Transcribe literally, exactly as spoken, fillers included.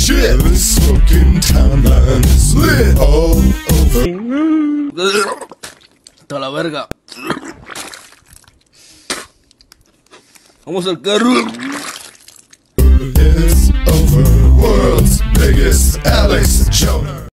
shit. This fucking timeline is lit all over. Hasta la verga. Vamos al carro. It's over. World's biggest Alex Jones.